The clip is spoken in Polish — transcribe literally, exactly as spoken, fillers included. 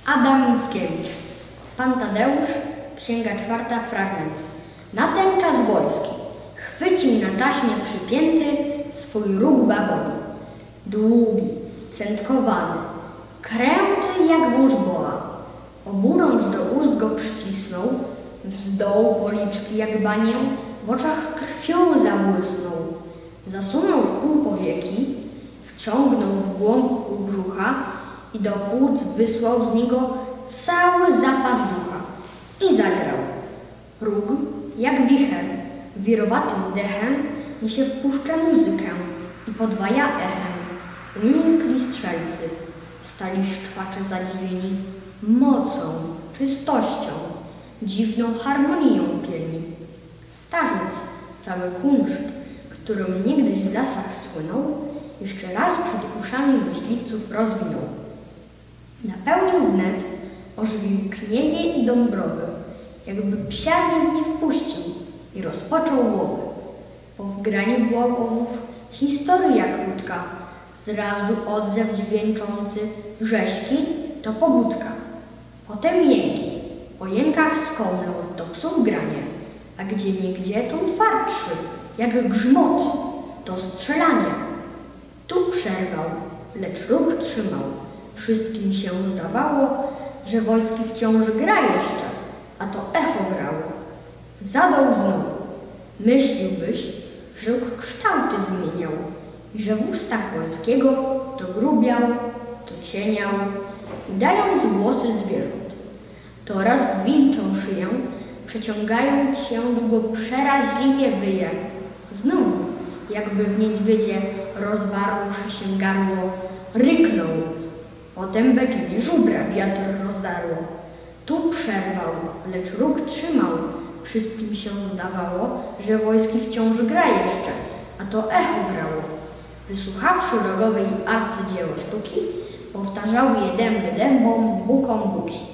Adam Mickiewicz. Pan Tadeusz, księga czwarta, fragment. Na ten czas wojski chwycił na taśmie przypięty swój róg bawoły. Długi, centkowany, kręty jak wąż boa. Oburącz do ust go przycisnął, wzdął policzki jak banię, w oczach krwią zabłysnął. Zasunął w pół powieki, wciągnął w głąb pół brzucha i do płuc wysłał z niego cały zapas ducha. I zagrał. Róg, jak wicher, wirowatym dechem niesie w puszczę muzykę i podwaja echem. Umilkli strzelcy, stali szczwacze zadziwieni mocą, czystością, dziwną harmonią pieli. Starzec cały kunszt, którym niegdyś w lasach słynął, jeszcze raz przed uszami myśliwców rozwinął. Napełnił wnet, ożywił knieje i dąbrowy, jakby psiarnie w nie wpuścił i rozpoczął łowy. Po wgraniu błogowów historia krótka, zrazu odzew dźwięczący, rzeźki to pobudka. Potem jęki, o jękach skomlą to psów granie, a gdzie niegdzie to twardszy, jak grzmot, to strzelanie. Tu przerwał, lecz róg trzymał. Wszystkim się zdawało, że wojski wciąż gra jeszcze, a to echo grało. Zadał znowu. Myśliłbyś, że róg kształty zmieniał i że w ustach wojskiego to grubiał, to cieniał, dając głosy zwierząt. To raz w wilczą szyję, przeciągając się długo przeraźliwie wyje. Znowu, jakby w niedźwiedzie rozwarłszy się gardło, ryknął. Potem beczenie żubra wiatr rozdarło. Tu przerwał, lecz róg trzymał. Wszystkim się zdawało, że wojski wciąż gra jeszcze, a to echo grało. Wysłuchawszy rogowej arcydzieło sztuki, powtarzały je dęby dębom, bukom buki.